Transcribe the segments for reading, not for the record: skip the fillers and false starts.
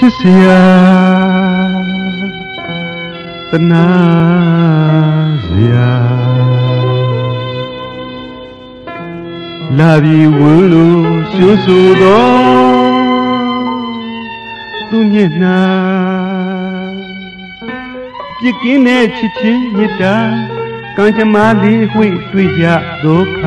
เสียตนาเสียลาบีวนลูชูสูโดသူမျက်နှာပြစ်ကင်းတဲ့ချစ်ချင်းမြတ်တာကံကြမ္မာလေးဝှေ့တွေ့ကြဒုက္ခ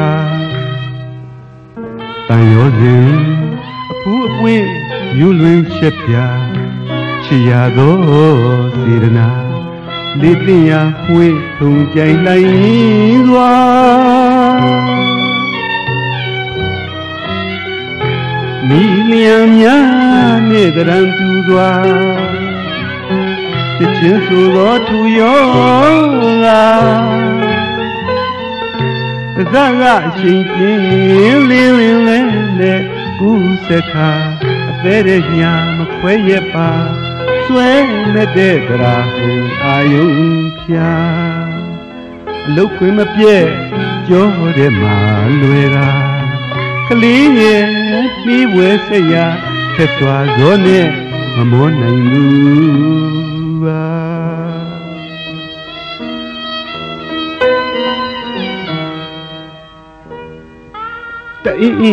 တန်ရောစဉ်အဖူးအပွင့်ယူလွင်ချက်ပြချစ်ရသောစေတနာလေးသိရာဝှေ့ထုံကြိုင်လိုက်စွာမိလျံများနဲ့ကရန်သူစွာချစ်ချင်းဆိုသောသူရောကသဇကအချိန်ပြင်းလင်းလင်းလဲလဲကူးစက်ခါအသေးတဲ့ညာမခွဲရပါဆွဲမဲ့တဲ့ကရာဟူအာယုံဖြာအလုတ်ခွင်မပြဲကြောတဲ့မှာလွယ်တာကလေးရဲ့ပြီးဝဲဆက်ရထက်စွာဇောနဲ့မမောနိုင်ဘူးပါတအင်း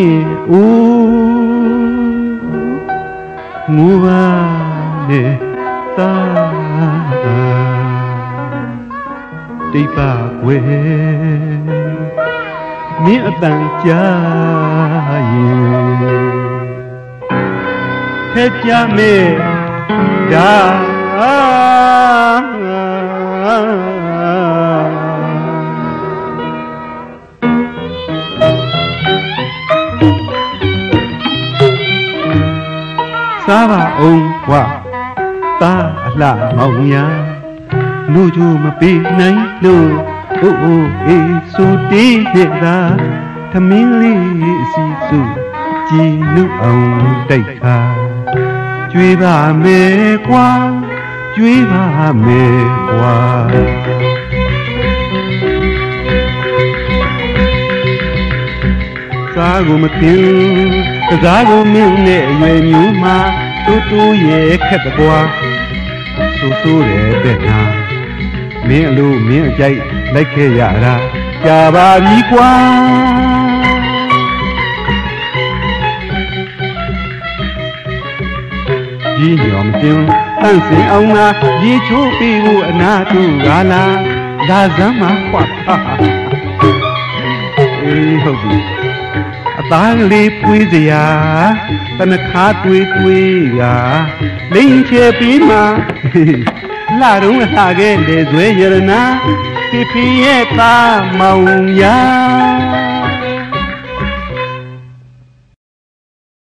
ဦးငူပါနဲ့သာတိတ်ပါွယ်မင်းအတန်ကြားရင်ထက်ကြမေဒါစားပါအောင်ဝါတာအလှမောင်ညာလူကျူမပေးနိုင်လို့အိုးအိုးအေးဆိုတေးတဲ့သာသမင်းလေးအစီစုကြည်နုအောင်တိုက်ခါကျွေးပါမယ်ကွာကျွေးပါမယ်ကွာစားကိုမခင်ကစားကိုမင်းနဲ့အရွယ်မျိုးမှာတူတူရဲ့ခက်တကွာဆူဆူတဲ့တဲ့နာမင်းအလိုမင်းအကြိုက်လိုက်ခဲ့ရတာကြာပါပြီကွာကြီးညောင်တင်တန့်စင်အောင်သာရေချိုးပြီးဖို့အနာတူကားလားဒါစမ်းမှာကွာအေးဟုတ်ပြီအသားကလေးပွေးစရာတနခါတွေးတွေးကလိန်ချေပြီးမှလာတော့လာခဲ့လေဇွဲရနာဖေဖေရဲ့သားမောင်ရာ